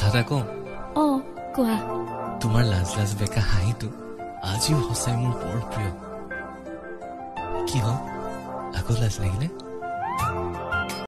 কথা এটা কওঁ কোৱা তোমাৰ লাজ লাজ বেকা হাঁহিটো আজিও সঁচাই মোৰ বৰ প্ৰিয় কি হ'ল আকৌ লাজ লাগিলে